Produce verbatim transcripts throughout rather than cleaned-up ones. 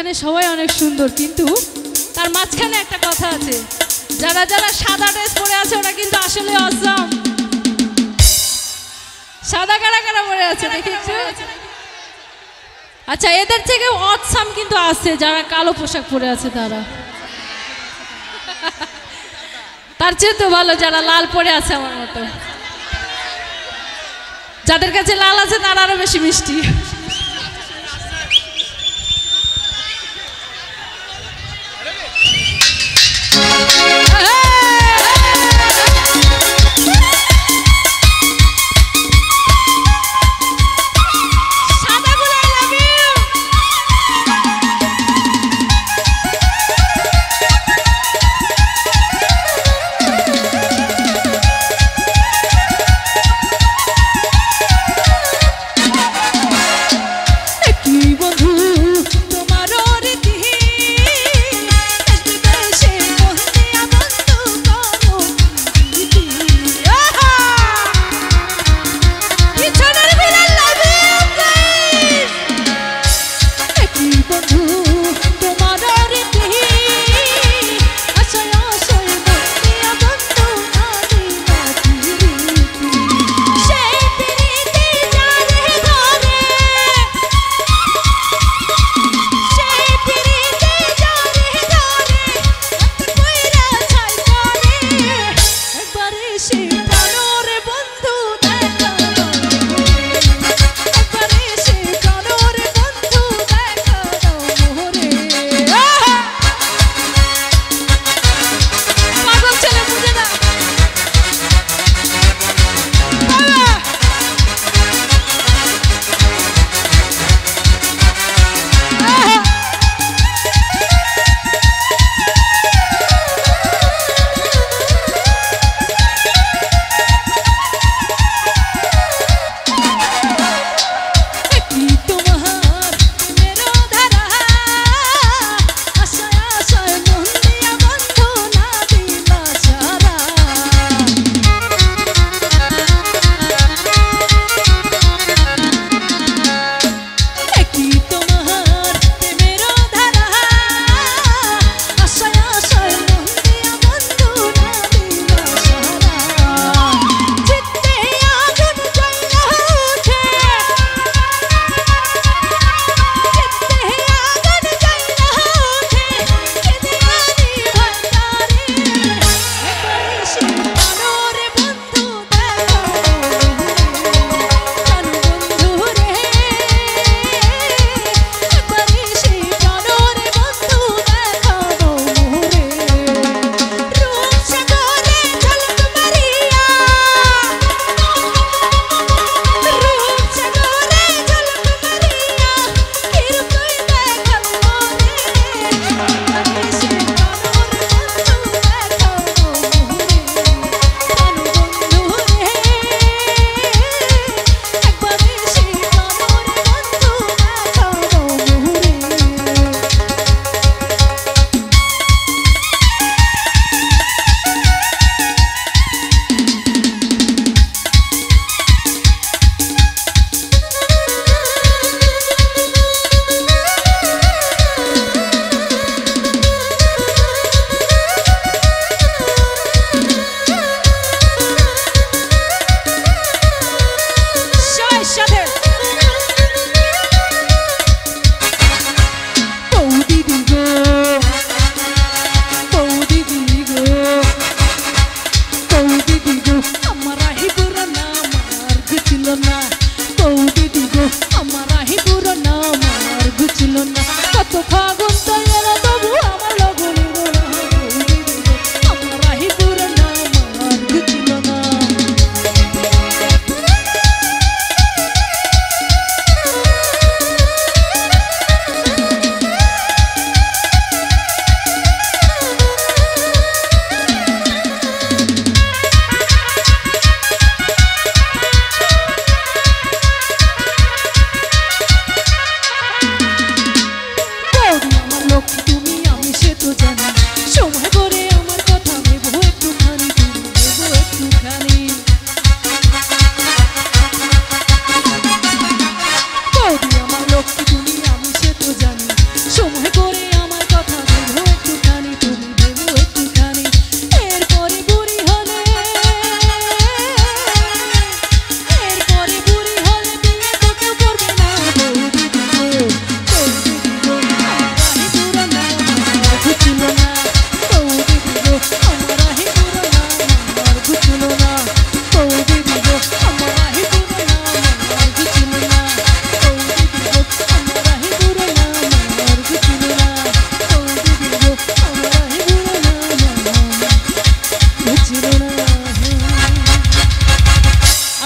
এখানে সবাই অনেক সুন্দর, কিন্তু তার মাঝখানে একটা কথা আছে, যারা যারা সাদা ড্রেস পরে আছে ওরা কিন্তু আসলে অসম। সাদা কারা কারা পরে আছে দেখি একটু। আচ্ছা, এদের থেকে অসম কিন্তু আছে যারা কালো পোশাক পরে আছে, তারা তার চেয়ে তো ভালো যারা লাল পরে আছে আমার মতো। যাদের কাছে লাল আছে তারা আরো বেশি মিষ্টি। সময়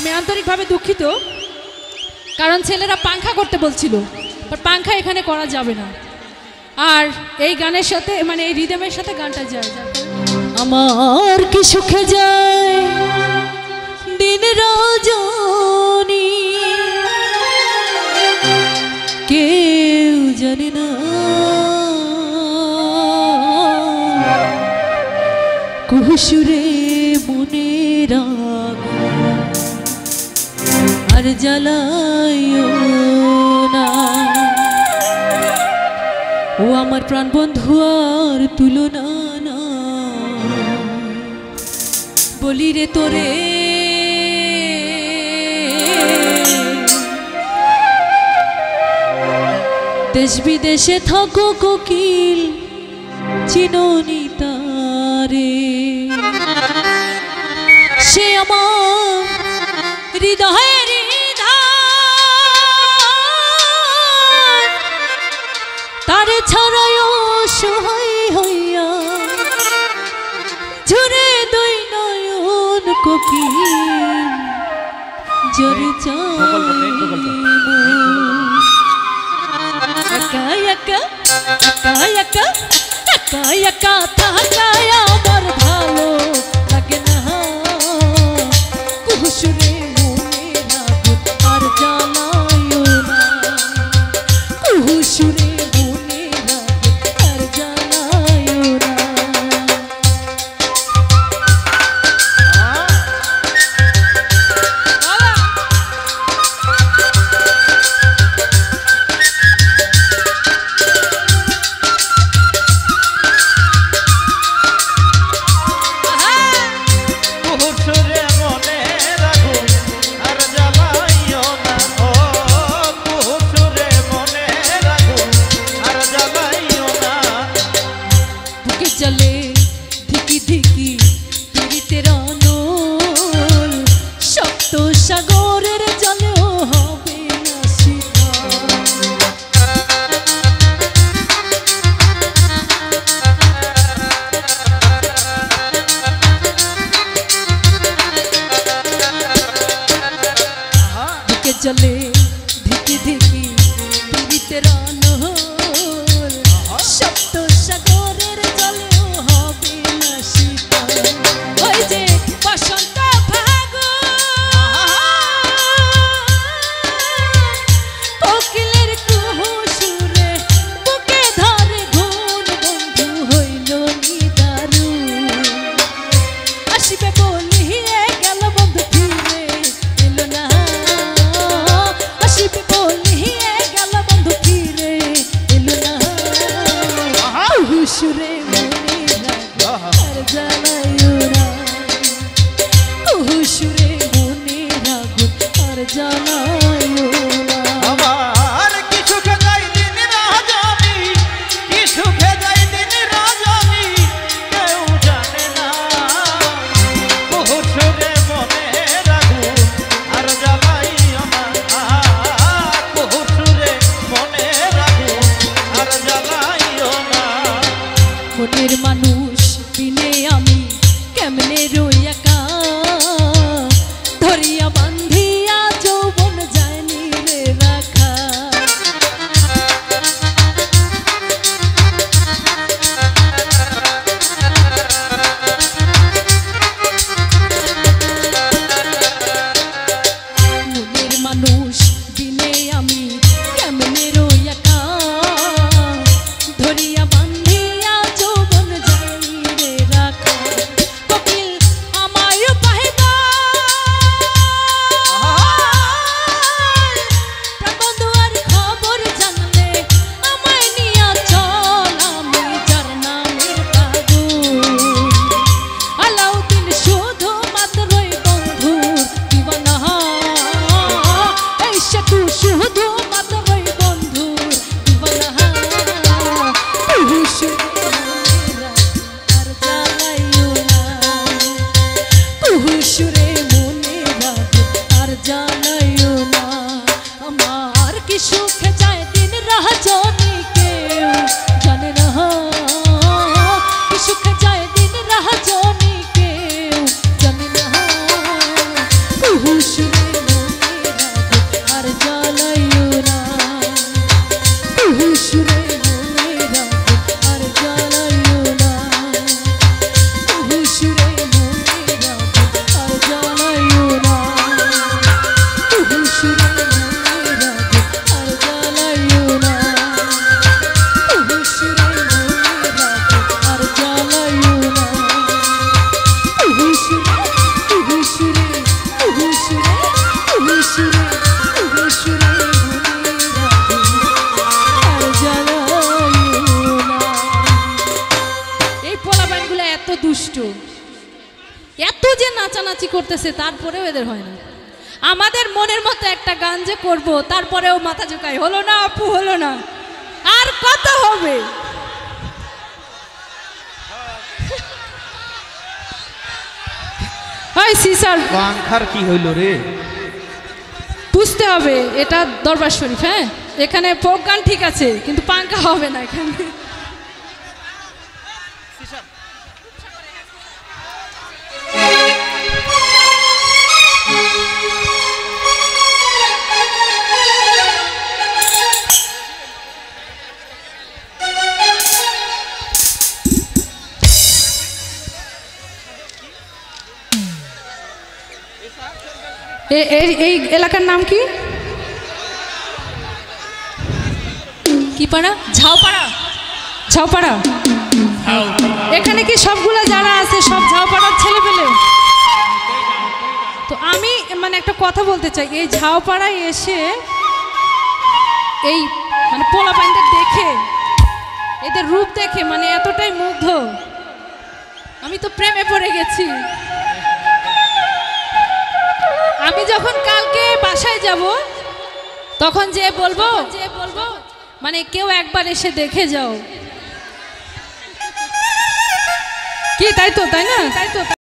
আমি আন্তরিকভাবে দুঃখিত, কারণ ছেলেরা পাংখা করতে বলছিল, বাট পাংখা এখানে করা যাবে না। আর এই গানের সাথে মানে এই রিদমের সাথে গানটা যায়। আমার কি সুখে যায় দিন রজনী কেউ জানে না, কুহুসুরে মনে রাগ আর জ্বালায়ও না। ও আমার প্রাণ বন্ধু আর তুলনা না, বলি রে তোরে দেশ বিদেশে থাকো কোকিল চিননি তারে, সে আমার হৃদয়ের তারে ছাড়ায়ও সহায় হইয়া ঝরে দুই নয়ন কোকিল জরে একা একা একা একা একা একা থাকায় আমার ভালো লাগে না, কুহুসুরে মনের আগুন আর জ্বালায়ও না, কুহুসুরে চলে ধিকি ধিকি পীড়িতের অনল, সপ্ত সাগরের জলেও হবে না শীতল। ওই যে বসন্ত কোকিলের কুহু সুরে বুকে ধরে ঘুম বন্ধু হইল নিদারুণ, আসিবে বলিয়ে গেল বন্ধু ফিরে এলো না, আসিবে বলিয়ে গেল বন্ধু ফিরে এলো না, কুহুসুরে মনে রাগ আর জ্বালায়ও না, কুহুসুরে মনে রাগ আর জ্বালায়ও না। আমার কি সুখে যায় দিন রজনী, কি সুখে যায় দিন রজনী কেউ জানে না, কুহুসুরে মনে রাগ আর জ্বালায়ও না, কুহুসুরে মনে রাগ আর জ্বালায়ও না। মনের মানুষ বিনে আমি কেমনে রই একা, ধরিয়া বান্ধিয়া যৌবন করতেছে তারপরেও এদের হয় না। আমাদের মনের মতো একটা গান যে করব তারপরেও মাথা ঝুঁকাই, হলো না আপু, হলো না, আর কত হবে। ওই সিসার পাংখার কি হইল রে? বুঝতে হবে এটা দরবার শরীফ। হ্যাঁ, এখানে ফোক গান ঠিক আছে, কিন্তু পাঙ্খা হবে না এখানে। এই এলাকার নাম কি? কি পাড়া? ঝাউপাড়া। ঝাউপাড়া। এখানে কি সবগুলো যারা আছে সব ঝাউপাড়ার ছেলে পেলে? তো আমি মানে একটা কথা বলতে চাই, এই ঝাউপাড়ায় এসে এই মানে পোলা পাইনটা দেখে, এদের রূপ দেখে মানে এতটাই মুগ্ধ, আমি তো প্রেমে পড়ে গেছি। আমি যখন কালকে বাসায় যাব তখন যে বলবো যে বলবো মানে কেউ একবার এসে দেখে যাও। কি তাই তো, তাই না? তাই তো।